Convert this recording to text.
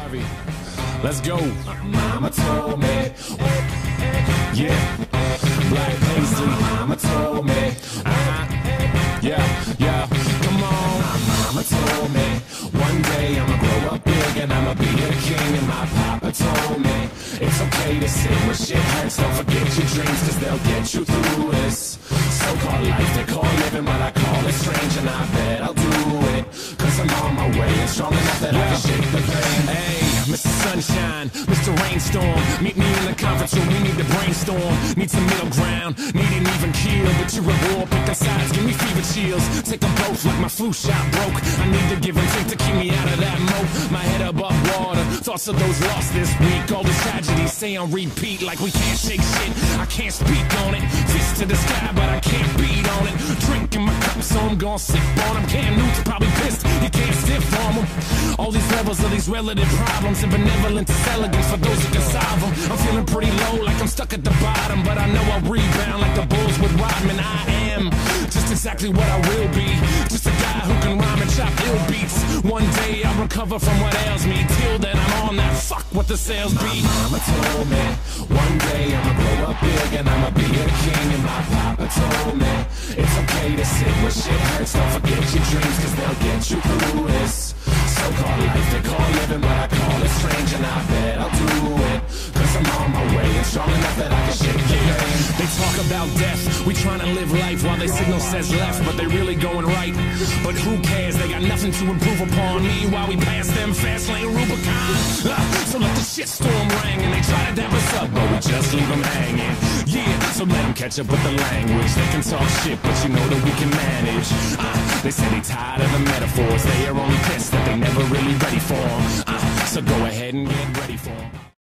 Harvey. Let's go. Mama told me, Yeah. Black paisley. mama told me, Yeah. Come on. mama told me, one day I'ma grow up big and I'ma be a king. And my papa told me, it's okay to sit where shit hurts. Don't forget your dreams, cause they'll get you through this so-called life they call living, but I call it strange. And I bet I'll do it, cause I'm on my way and strong enough that I can shake the pain. Hey, Mr. Sunshine, Mr. Rainstorm, meet me in the conference room, we need to brainstorm. Need some middle ground, need an even keel. But you're a war, picking sides, give me fever chills. Take them both like my flu shot broke. I need to give and take to keep me out of that moat. My head above water, thoughts of those lost this week. All these tragedies say on repeat, like we can't shake shit. I can't speak on it, fist to the sky, but I can't beat on it. Drinking my cup, so I'm gon' sip on him. Cam Newton's probably pissed, he can't stiff on him. All these levels of these relative problems and benevolence is elegant for those who can solve them. I'm feeling pretty low, like I'm stuck at the bottom, but I know I'll rebound like the Bulls with Rodman. I am just exactly what I will be, just a guy who can rhyme and chop ill beats. One day I'll recover from what ails me. Till then I'm on that fuck what the sales be. Mama told me, one day I'ma grow up big and I'ma be a king. And my papa told me, it's okay to sit where shit hurts. Don't forget your dreams, cause they'll get you through this so-called life they call living, but I call it strange. And I bet I'll do it, cause I'm on my way and strong enough that I can shake the pain. They talk about death, we trying to live life while they signal says left, but they really going right. But who cares, they got nothing to improve upon me while we pass them fast lane Rubicon. So let the shitstorm ring and they try to dap us up, but we just leave them hanging. Yeah, so let them catch up with the language. They can talk shit, but you know that we can manage. They say they tired of the metaphors, they are only pissed that they never really ready for them. So go ahead and get ready for them.